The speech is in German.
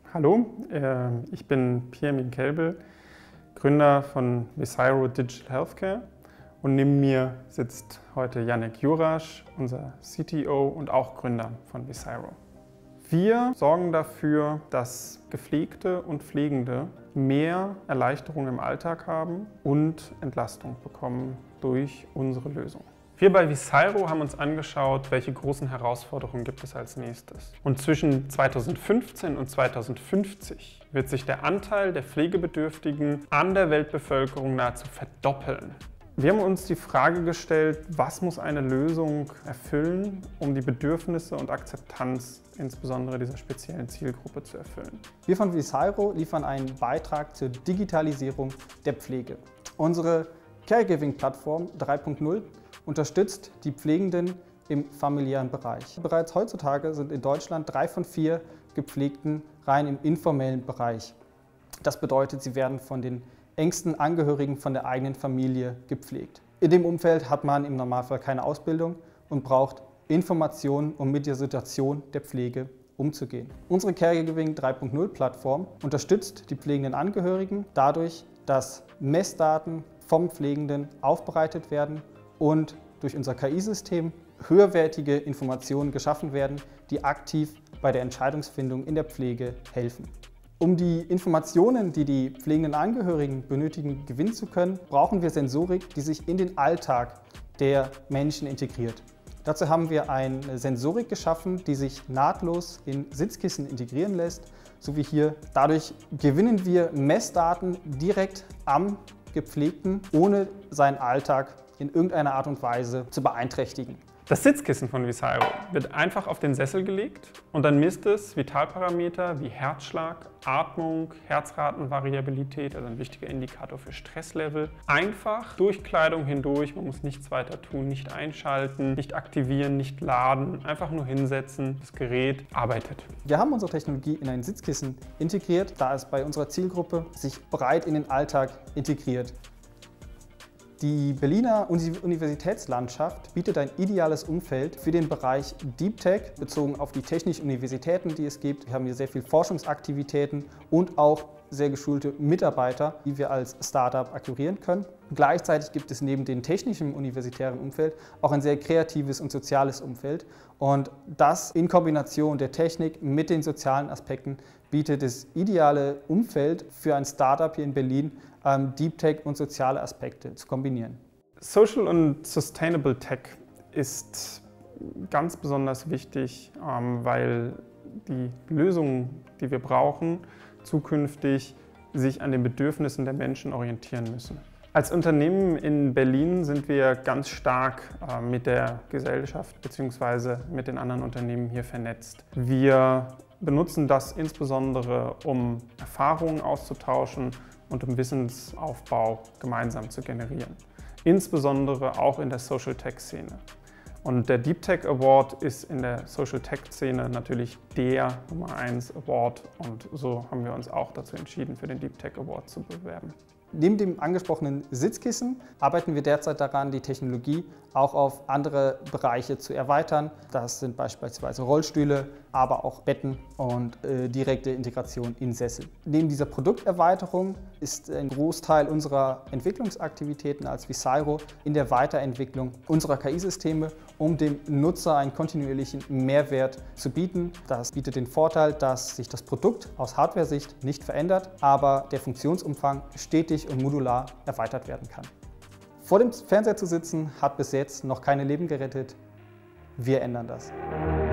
Hallo, ich bin Pirmin Kelbel, Gründer von Visiro Digital Healthcare, und neben mir sitzt heute Yannick Jurasch, unser CTO und auch Gründer von Visiro. Wir sorgen dafür, dass Gepflegte und Pflegende mehr Erleichterung im Alltag haben und Entlastung bekommen durch unsere Lösung. Wir bei Visiro haben uns angeschaut, welche großen Herausforderungen gibt es als nächstes. Und zwischen 2015 und 2050 wird sich der Anteil der Pflegebedürftigen an der Weltbevölkerung nahezu verdoppeln. Wir haben uns die Frage gestellt, was muss eine Lösung erfüllen, um die Bedürfnisse und Akzeptanz insbesondere dieser speziellen Zielgruppe zu erfüllen. Wir von Visiro liefern einen Beitrag zur Digitalisierung der Pflege. Unsere Caregiving-Plattform 3.0 unterstützt die Pflegenden im familiären Bereich. Bereits heutzutage sind in Deutschland 3 von 4 Gepflegten rein im informellen Bereich. Das bedeutet, sie werden von den engsten Angehörigen von der eigenen Familie gepflegt. In dem Umfeld hat man im Normalfall keine Ausbildung und braucht Informationen, um mit der Situation der Pflege umzugehen. Unsere Caregiving 3.0 Plattform unterstützt die pflegenden Angehörigen dadurch, dass Messdaten vom Pflegenden aufbereitet werden und durch unser KI-System höherwertige Informationen geschaffen werden, die aktiv bei der Entscheidungsfindung in der Pflege helfen. Um die Informationen, die die pflegenden Angehörigen benötigen, gewinnen zu können, brauchen wir Sensorik, die sich in den Alltag der Menschen integriert. Dazu haben wir eine Sensorik geschaffen, die sich nahtlos in Sitzkissen integrieren lässt, so wie hier. Dadurch gewinnen wir Messdaten direkt am Gepflegten, ohne seinen Alltag in irgendeiner Art und Weise zu beeinträchtigen. Das Sitzkissen von Visiro wird einfach auf den Sessel gelegt und dann misst es Vitalparameter wie Herzschlag, Atmung, Herzratenvariabilität, also ein wichtiger Indikator für Stresslevel. Einfach durch Kleidung hindurch, man muss nichts weiter tun, nicht einschalten, nicht aktivieren, nicht laden, einfach nur hinsetzen, das Gerät arbeitet. Wir haben unsere Technologie in ein Sitzkissen integriert, da es bei unserer Zielgruppe sich breit in den Alltag integriert. Die Berliner Universitätslandschaft bietet ein ideales Umfeld für den Bereich Deep Tech, bezogen auf die technischen Universitäten, die es gibt. Wir haben hier sehr viele Forschungsaktivitäten und auch sehr geschulte Mitarbeiter, die wir als Startup akquirieren können. Gleichzeitig gibt es neben dem technischen universitären Umfeld auch ein sehr kreatives und soziales Umfeld. Und das in Kombination der Technik mit den sozialen Aspekten bietet das ideale Umfeld für ein Startup hier in Berlin, Deep Tech und soziale Aspekte zu kombinieren. Social und Sustainable Tech ist ganz besonders wichtig, weil die Lösungen, die wir brauchen, zukünftig sich an den Bedürfnissen der Menschen orientieren müssen. Als Unternehmen in Berlin sind wir ganz stark mit der Gesellschaft bzw. mit den anderen Unternehmen hier vernetzt. Wir benutzen das insbesondere, um Erfahrungen auszutauschen und um Wissensaufbau gemeinsam zu generieren. Insbesondere auch in der Social Tech Szene. Und der Deep Tech Award ist in der Social Tech Szene natürlich der Nummer 1 Award, und so haben wir uns auch dazu entschieden, für den Deep Tech Award zu bewerben. Neben dem angesprochenen Sitzkissen arbeiten wir derzeit daran, die Technologie auch auf andere Bereiche zu erweitern. Das sind beispielsweise Rollstühle, aber auch Betten und direkte Integration in Sessel. Neben dieser Produkterweiterung ist ein Großteil unserer Entwicklungsaktivitäten als Visiro in der Weiterentwicklung unserer KI-Systeme, um dem Nutzer einen kontinuierlichen Mehrwert zu bieten. Das bietet den Vorteil, dass sich das Produkt aus Hardware-Sicht nicht verändert, aber der Funktionsumfang stetig und modular erweitert werden kann. Vor dem Fernseher zu sitzen, hat bis jetzt noch keine Leben gerettet. Wir ändern das.